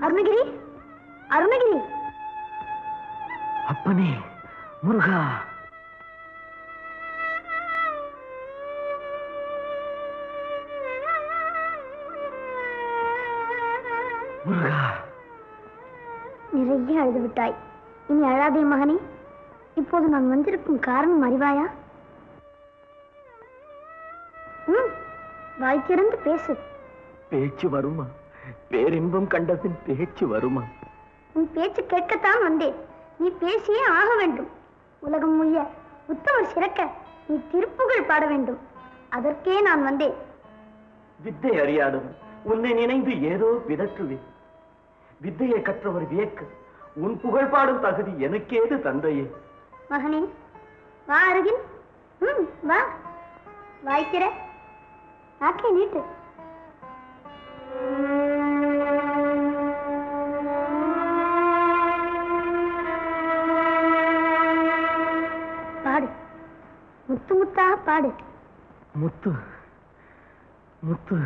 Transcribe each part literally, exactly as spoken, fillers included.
அருணகிரி, அருணகிரி. அப்பனே முருகா. முருகா. நிறைய அழுது விட்டாய். இனி அழாதே மகனே. இப்போது நான் வந்திருக்கும் காரணம் அறிவாயா? ம், வாய் திறந்து பேசு. பேச்சு வருமா? பேரின்பம் கண்டபின் பேச்சு வருமா? உன் பேச்சு கேட்கத்தான் வந்தேன். நீ பேசியே ஆக வேண்டும். உலகம் முய்ய உத்தமர் சிறக்க நீ திருப்புகழ் பாட வேண்டும். அதற்கே நான் வந்தேன். வித்தை அறியாதவன் உன்னை நினைந்து ஏதோ விதற்றுவேன். வித்தையை கற்றவர் வியக்க உன் புகழ் பாடும் தகுதி எனக்கேது தந்தையே. மகனே, வா அருகில். ம், வா. வாய்க்கிற நாக்கை நீட்டு. பாடு, முத்து முத்தா பாடு. முத்து முத்து.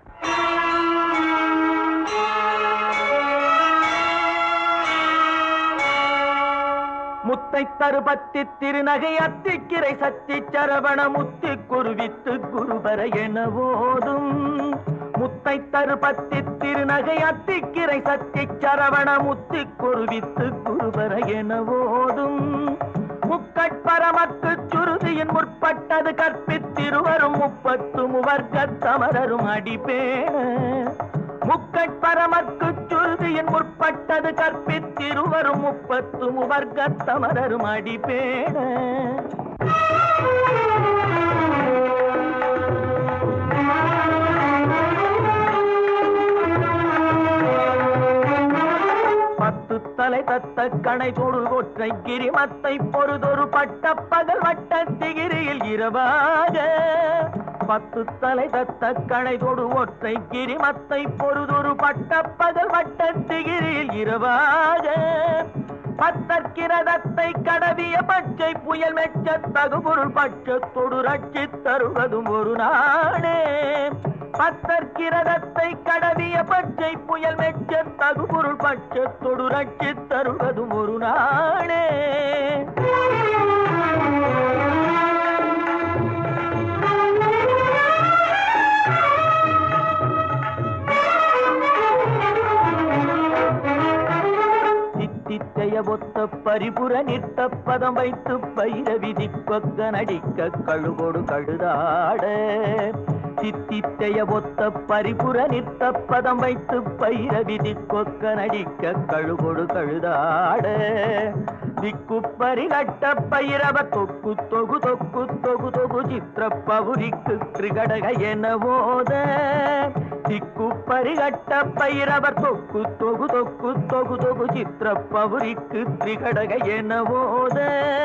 முத்தை தருபத்தி திருநகை அத்திக்கிரை சத்தி சரவண முத்தி குருவித்து குருபர என ஓதும். முத்தை தருபத்தி திருநகை அத்திக்கிரை சத்தி சரவண முத்தி குருவித்து குருபர என ஓதும். முக்கட்பரமக்கு சுருதியின் முற்பட்டது கற்பித்திருவரும் முப்பத்து முவர்க்க தமரரும் அடிப்பேண. முக்கட்பரமக்கு சுருதியின் முற்பட்டது கற்பித்திருவரும் முப்பத்து முவர்க்க தமரரும் அடிப்பேண. பத்து தலை தத்த கணை தொடு ஒற்றை கிரிமத்தை பொறுதொரு பட்ட பகல் வட்ட திகிரியில் இரவாக. பத்து தலை தத்த கணை தொடு ஒற்றை கிரிமத்தை பொறுதொரு பட்ட பகல் வட்ட திகிரியில் இரவாக. பத்தற்கிரதத்தை கடவிய பச்சை புயல் மெச்ச தகுபொருள் பட்சத்தொடு ரட்சி தருவதும் ஒரு நாடே. பத்தற்கிரதத்தை கடவிய பச்சை புயல் மெச்ச தகுபொருள் பட்சத்தொடு ரட்சி தருவதும் ஒரு நாடே. ஒத்த பரிபுர நிற்ற பதம் வைத்து பைரவிதி கொக்க நடிக்க கழுகோடு கழுதாட. சித்தித்தைய ஒத்த பரிபுர நிற்ற பதம் வைத்து பைரவிதி கொக்க நடிக்க கழுகோடு கழுதாட. திக்கு பரிகட்ட பைரவ தொக்கு தொகு தொக்கு தொகு தொகு சித்திர பவுரிக்கு திரிகடக என ஓத. திக்கு பரிகட்ட பைரவர் தொக்கு தொகு தொக்கு தொகு தொகு சித்திர பவுரிக்கு திரிகடக என ஓத.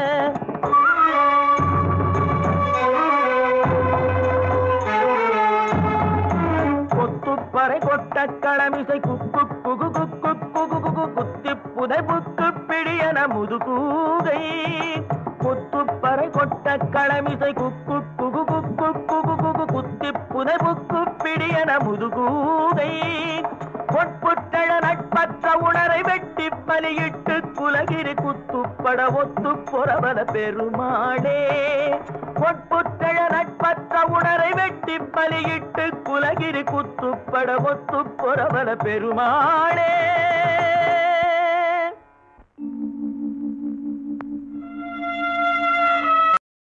கொத்துப்பறை கொட்ட களமிசை குக்கு குகு குக்கு குகு குகு குத்தி புதை புக்கு பிடியன முதுகூகை. கொத்துப்பறை கொட்ட களமிசை குக்கு குகு குக்கு குகு குகு குத்தி புதை புக்கு பிடியன முதுகூகை. பொற்புட்டழ நட்பற்ற உணரை வெட்டி பலியிட்டு குலகிரி குத்துப்பட ஒத்து பொறவல பெருமாளே. பொற்புட்டழ நட்பற்ற உணரை வெட்டி பலியிட்டு குலகிரி குத்துப்பட ஒத்து பொறவல பெருமாளே.